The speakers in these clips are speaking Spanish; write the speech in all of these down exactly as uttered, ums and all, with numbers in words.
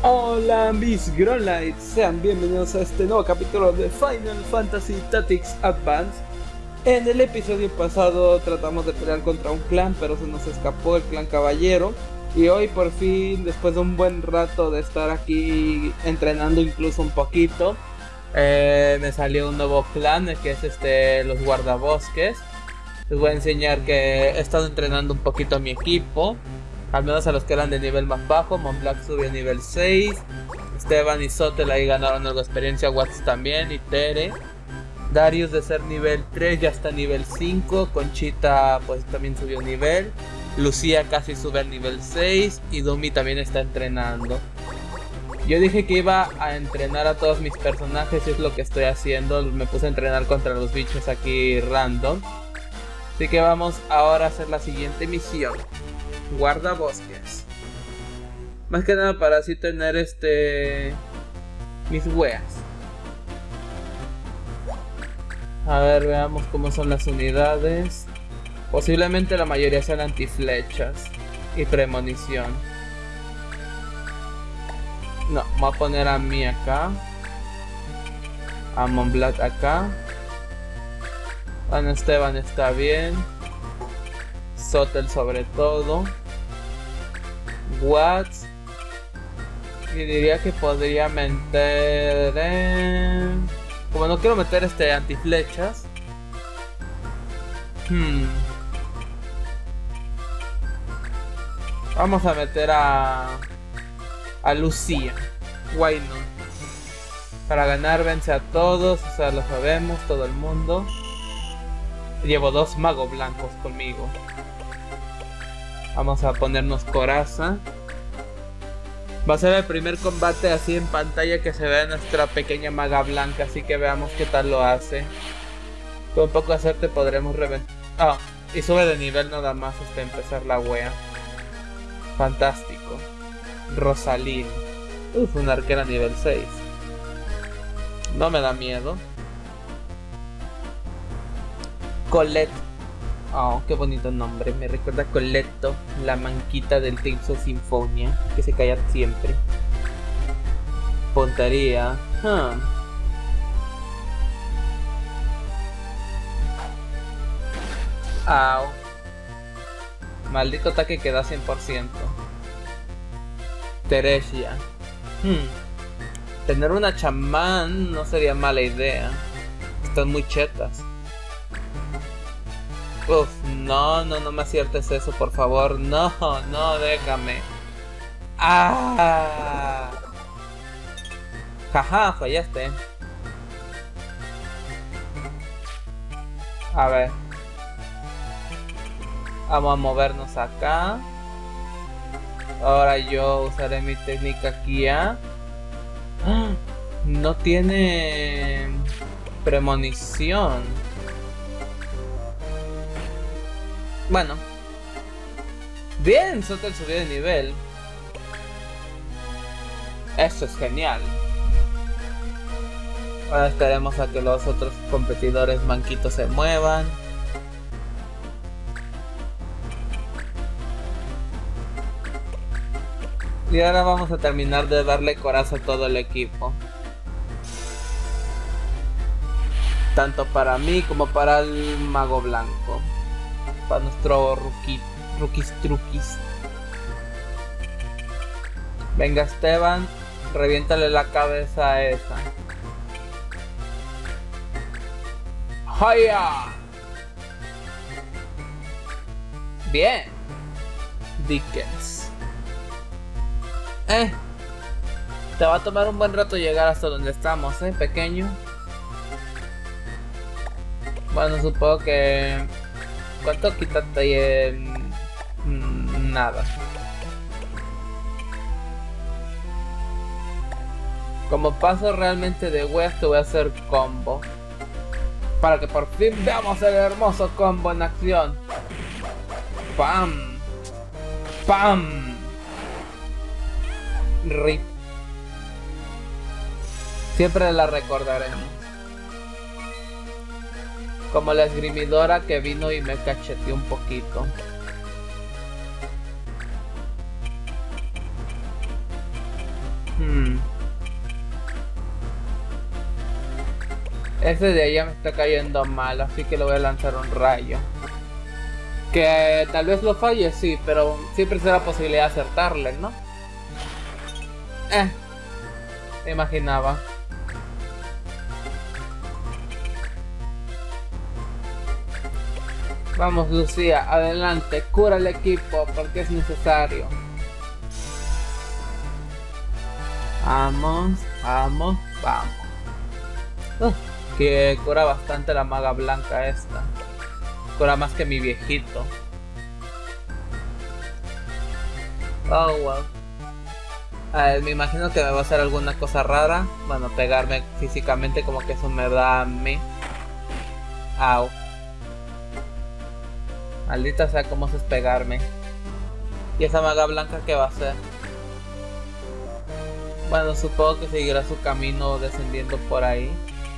Hola mis Growlites, sean bienvenidos a este nuevo capítulo de Final Fantasy Tactics Advance. En el episodio pasado tratamos de pelear contra un clan, pero se nos escapó el clan caballero. Y hoy por fin, después de un buen rato de estar aquí entrenando incluso un poquito, eh, me salió un nuevo clan que es este los guardabosques. Les voy a enseñar que he estado entrenando un poquito a mi equipo, al menos a los que eran de nivel más bajo. Monblack subió a nivel seis, Esteban y Sotel ahí ganaron algo de experiencia, Watts también, y Tere. Darius de ser nivel tres ya está nivel cinco, Conchita pues también subió nivel, Lucía casi sube al nivel seis y Dumi también está entrenando. Yo dije que iba a entrenar a todos mis personajes y es lo que estoy haciendo. Me puse a entrenar contra los bichos aquí random. Así que vamos ahora a hacer la siguiente misión. Guardabosques. Más que nada para así tener este... mis weas. A ver, veamos cómo son las unidades. Posiblemente la mayoría sean antiflechas y premonición. No, voy a poner a mí acá, a Monblack acá. Bueno, Esteban está bien, Sotel sobre todo, Watts, y diría que podría meter eh... como no quiero meter este antiflechas, hmm. vamos a meter a a Lucía. Why no? Para ganar vence a todos, o sea, lo sabemos, todo el mundo. Llevo dos magos blancos conmigo. Vamos a ponernos coraza. Va a ser el primer combate así en pantalla que se vea nuestra pequeña maga blanca, así que veamos qué tal lo hace. Con un poco de suerte podremos reventar. Ah, y sube de nivel nada más hasta empezar la wea. Fantástico. Rosaline. Uf, una arquera nivel seis. No me da miedo. Colette. Oh, qué bonito nombre. Me recuerda a Coletto, la manquita del Tales of Symphonia, que se calla siempre. Puntería. Huh. Au. Maldito ataque que da cien por ciento. Teresia. Hmm. Tener una chamán no sería mala idea. Están muy chetas. Uf, no, no, no me aciertes eso, por favor. No, no, déjame. Ah. Jaja, fallaste. A ver. Vamos a movernos acá. Ahora yo usaré mi técnica Kia. ¡Ah! No tiene premonición. Bueno. Bien, Sotel subió de nivel. Eso es genial. Ahora esperemos a que los otros competidores manquitos se muevan. Y ahora vamos a terminar de darle coraza a todo el equipo. Tanto para mí como para el mago blanco. Para nuestro rookie, rookies truquis. Venga Esteban, reviéntale la cabeza a esa. ¡Haya! Bien. Dickens. Eh, te va a tomar un buen rato llegar hasta donde estamos, eh, pequeño. Bueno, supongo que... ¿Cuánto quitaste? Eh, nada. Como paso realmente de weas, te voy a hacer combo. Para que por fin veamos el hermoso combo en acción. ¡Pam! ¡Pam! Rip. Siempre la recordaremos como la esgrimidora que vino y me cacheteó un poquito. Hmm. Ese de allá me está cayendo mal, así que le voy a lanzar un rayo. Que tal vez lo falle, sí, pero siempre será posibilidad de acertarle, ¿no? Eh, me imaginaba. Vamos, Lucía, adelante, cura al equipo porque es necesario. Vamos, vamos, vamos. Uh, que cura bastante la maga blanca esta. Cura más que mi viejito. Oh, wow. A ver, me imagino que me va a hacer alguna cosa rara. Bueno, pegarme físicamente como que eso me da a mí. Au. Maldita sea, cómo es pegarme. ¿Y esa maga blanca qué va a hacer? Bueno, supongo que seguirá su camino descendiendo por ahí.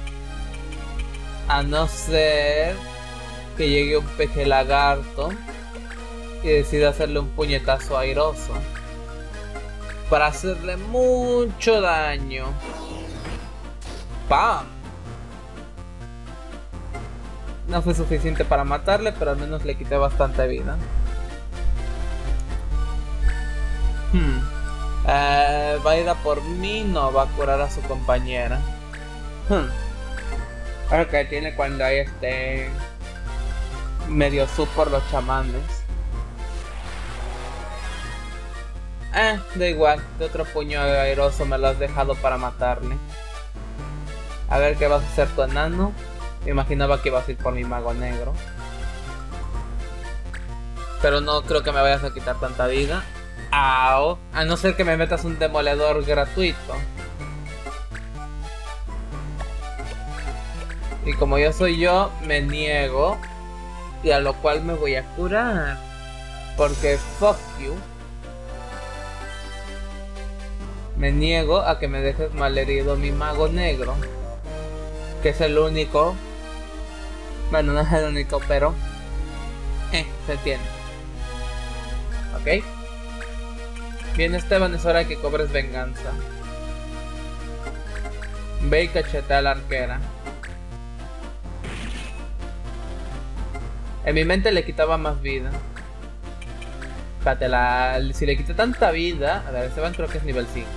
A no ser que llegue un peje lagarto y decida hacerle un puñetazo airoso para hacerle mucho daño. ¡Pam! No fue suficiente para matarle, pero al menos le quité bastante vida. Hmm. Eh, ¿Va a ir a por mí? No, va a curar a su compañera. Hmm. Ahora que tiene cuando hay este... medio sub por los chamanes. Eh, da igual. De otro puño airoso me lo has dejado para matarle. A ver qué vas a hacer tu enano. Me imaginaba que ibas a ir por mi mago negro. Pero no creo que me vayas a quitar tanta vida. Au. A no ser que me metas un demoledor gratuito. Y como yo soy yo, me niego. Y a lo cual me voy a curar. Porque fuck you. Me niego a que me dejes malherido mi mago negro. Que es el único. Bueno, no es el único, pero... Eh, se entiende. Ok. Bien, Esteban, es hora de que cobres venganza. Ve y cachetea a la arquera. En mi mente le quitaba más vida. Espérate, la... si le quité tanta vida... A ver, Esteban creo que es nivel cinco.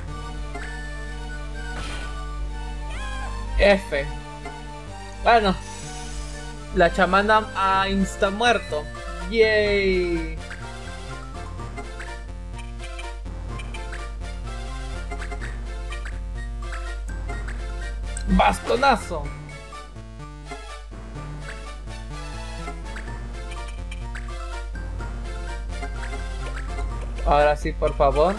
F. Bueno. La chamana ha insta muerto. Yay. Bastonazo. Ahora sí, por favor.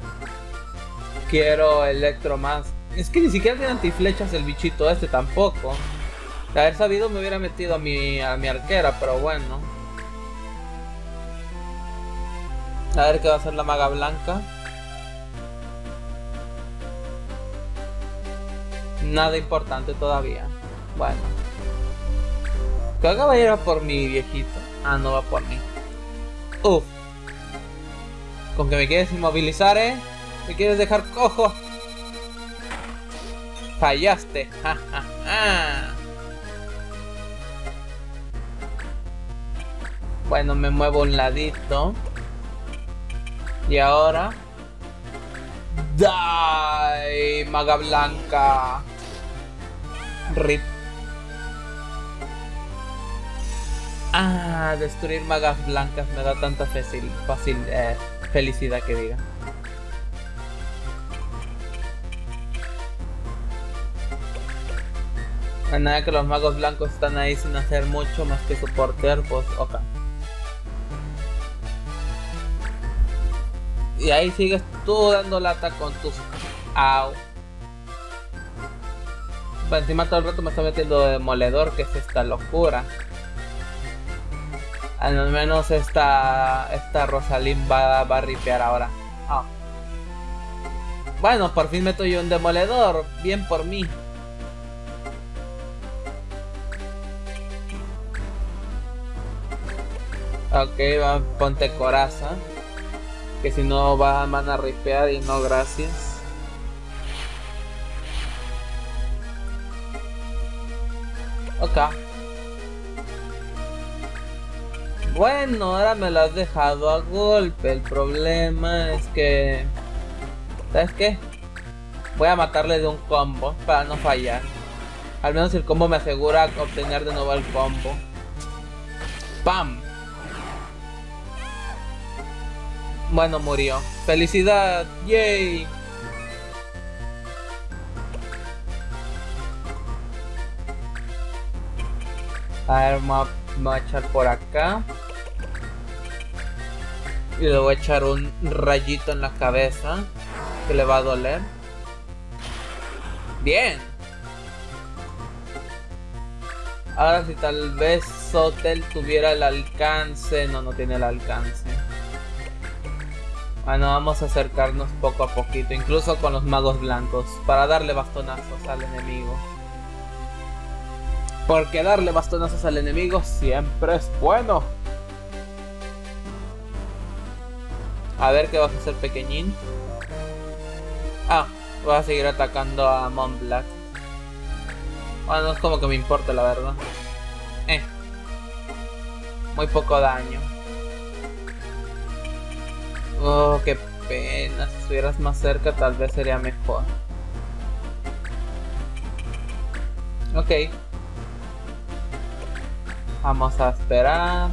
Quiero electro más. Es que ni siquiera tiene antiflechas el bichito este tampoco. De haber sabido me hubiera metido a mi, a mi arquera, pero bueno. A ver qué va a hacer la maga blanca. Nada importante todavía. Bueno. Creo que va a ir a por mi viejito. Ah, no va por mí. Uf. Con que me quieres inmovilizar, ¿eh? Me quieres dejar cojo. Fallaste. Ja, ja, ja. Bueno, me muevo un ladito. Y ahora... ¡Die! Maga blanca. Rip. Ah, destruir magas blancas me da tanta fácil, fácil eh, felicidad que diga. Nada que los magos blancos están ahí sin hacer mucho más que soportear, pues ok. Y ahí sigues tú dando lata con tus... Au. Bueno, encima todo el rato me está metiendo demoledor, que es esta locura. Al menos esta... Esta Rosalind va, va a ripear ahora. Oh. Bueno, por fin meto yo un demoledor. Bien por mí. Ok, va, ponte coraza. Que si no va, van a ripear y no gracias. Ok. Bueno, ahora me lo has dejado a golpe. El problema es que... ¿Sabes qué? Voy a matarle de un combo para no fallar. Al menos el combo me asegura obtener de nuevo el combo. ¡Pam! Bueno, murió. ¡Felicidad! ¡Yay! A ver, me voy a echar por acá. Y le voy a echar un rayito en la cabeza, que le va a doler. ¡Bien! Ahora si tal vez Sotel tuviera el alcance... No, no tiene el alcance. Bueno, vamos a acercarnos poco a poquito, incluso con los magos blancos, para darle bastonazos al enemigo. Porque darle bastonazos al enemigo siempre es bueno. A ver qué vas a hacer, pequeñín. Ah, voy a seguir atacando a Mont Black. Bueno, no es como que me importa, la verdad. Eh. Muy poco daño. Oh, qué pena. Si estuvieras más cerca tal vez sería mejor. Ok. Vamos a esperar.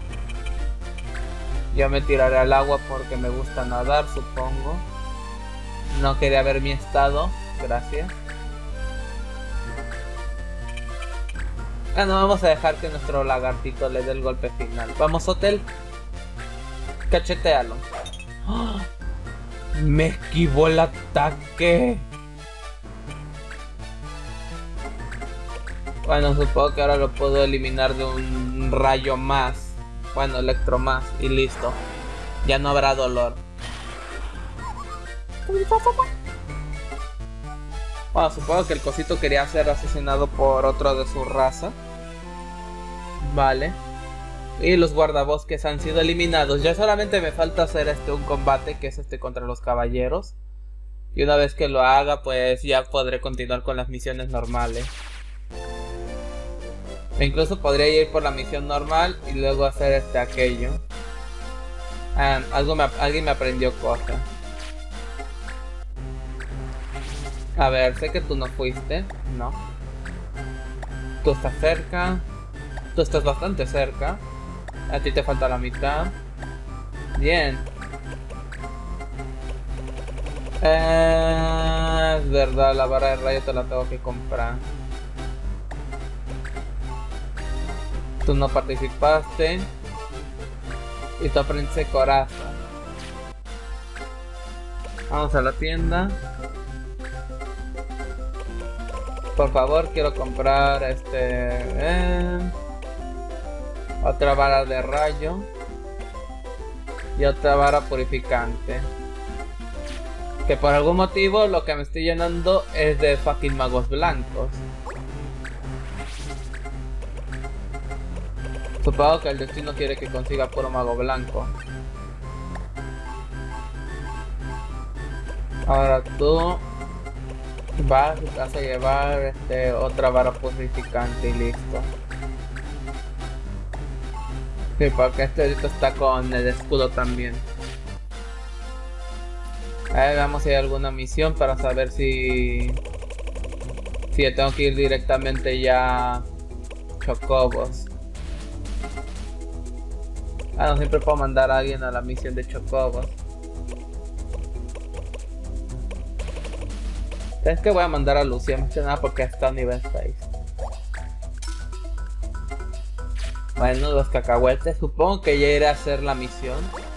Yo me tiraré al agua porque me gusta nadar, supongo. No quería ver mi estado. Gracias. Ah, no, vamos a dejar que nuestro lagartito le dé el golpe final. Vamos, Hotel. Cachetealo. ¡Oh! Me esquivó el ataque. Bueno, supongo que ahora lo puedo eliminar de un rayo más. Bueno, electro más y listo. Ya no habrá dolor. Bueno, supongo que el cosito quería ser asesinado por otro de su raza. Vale. Y los guardabosques han sido eliminados. Ya solamente me falta hacer este un combate, que es este contra los caballeros. Y una vez que lo haga, pues ya podré continuar con las misiones normales. E incluso podría ir por la misión normal y luego hacer este aquello. Ah, algo me, alguien me aprendió cosas. A ver, sé que tú no fuiste. No. Tú estás cerca. Tú estás bastante cerca. A ti te falta la mitad. Bien. Eh, es verdad, la barra de rayo te la tengo que comprar. Tú no participaste. Y tú aprendiste coraza. Vamos a la tienda. Por favor, quiero comprar este... Eh, otra vara de rayo. Y otra vara purificante. Que por algún motivo lo que me estoy llenando es de fucking magos blancos. Supongo que el destino quiere que consiga puro mago blanco. Ahora tú vas y vas a llevar este, otra vara purificante y listo. Sí, porque este ahorita está con el escudo también. A ver, vamos a ir a alguna misión para saber si... Si tengo que ir directamente ya a Chocobos. Ah, no, siempre puedo mandar a alguien a la misión de Chocobos. ¿Sabes qué? Voy a mandar a Lucia, más que nada porque está a nivel seis. Bueno, los cacahuetes, supongo que ya iré a hacer la misión.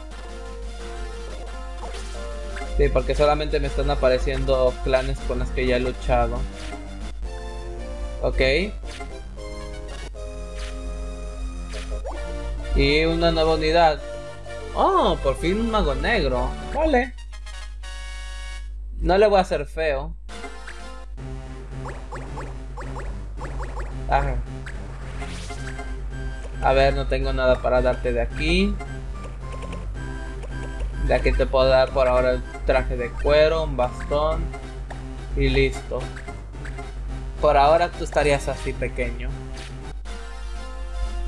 Sí, porque solamente me están apareciendo clanes con los que ya he luchado. Ok. Y una nueva unidad. Oh, por fin un mago negro. Vale. No le voy a hacer feo. Ah. A ver, no tengo nada para darte de aquí. De aquí te puedo dar por ahora el traje de cuero, un bastón. Y listo. Por ahora tú estarías así, pequeño.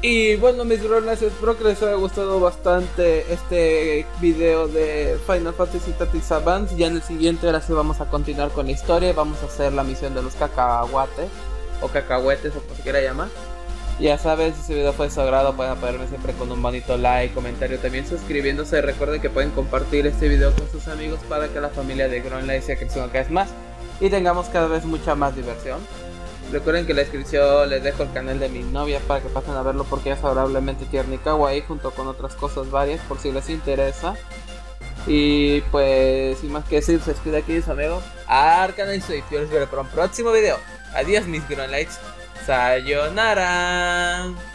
Y bueno, mis gronas, espero que les haya gustado bastante este video de Final Fantasy Tactics Advance. Ya en el siguiente, ahora sí vamos a continuar con la historia y vamos a hacer la misión de los cacahuates o cacahuetes o como se quiera llamar. Ya sabes, si este video fue de su agrado, pueden apoyarme siempre con un bonito like, comentario, también suscribiéndose. Recuerden que pueden compartir este video con sus amigos para que la familia de Gronlight sea creciendo cada vez más y tengamos cada vez mucha más diversión. Recuerden que en la descripción les dejo el canal de mi novia para que pasen a verlo porque es adorablemente tierna y kawaii junto con otras cosas varias por si les interesa. Y pues sin más que decir, se despide aquí su amigo Arcana y Swift. Yo les veo para un próximo video. Adiós mis Gronlights. Sayonara.